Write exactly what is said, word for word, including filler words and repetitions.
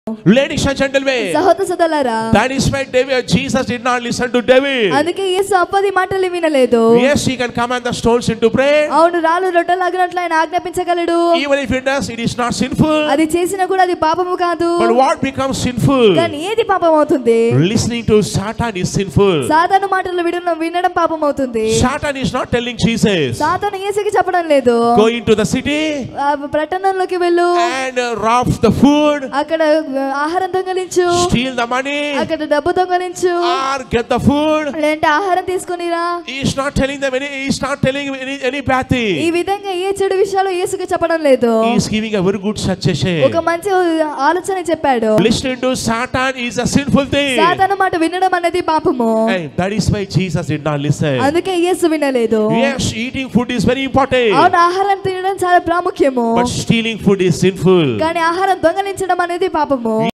Ladies and gentlemen, సహోదర సోదరులారా, that is why David, Jesus did not listen to David. అందుకే యేసు అప్పది మాటలు వినలేదు. Yes, he can command the stones into bread. అవును, రాళ్ళు రొట్టెలాగినట్లు ఆయన ఆజ్ఞాపించగలడు. Even if it does, it is not sinful. అది చేసినా కూడా అది పాపము కాదు. But what becomes sinful? కానీ ఏది పాపం అవుతుంది? Listening to Satan is sinful. సాతాను మాటలు వినడం వినడం పాపం అవుతుంది. Satan is not telling Jesus, సాతాను యేసుకి చెప్పడం లేదు, go into the city పట్టణంలోకి వెళ్ళు and uh, rob the food, అక్కడ ఆహారం దొంగలించు, steal the money, అక్కడ డబ్బు దొంగలించు, or get the food. లేదంటే ఆహారం తీసుకునిరా. He is not telling them any, he is not telling any, any bad thing. ఈ విధంగా ఏ చెడు విషయాలు యేసుకి చెప్పడం లేదు. He is giving a very good suggestion. ఒక మంచి ఆలోచన చెప్పాడు. Listening to Satan is a sinful thing. సాతాను మాట వినడం అనేది పాపము. Hey, that is why Jesus did not listen. అందుకే యేసు వినలేదు. Yes, eating food is very important. అవును, ఆహారం తినడం చాలా ప్రాముఖ్యము. But stealing food is sinful. కానీ ఆహారం దొంగలించడం అనేది పాపము.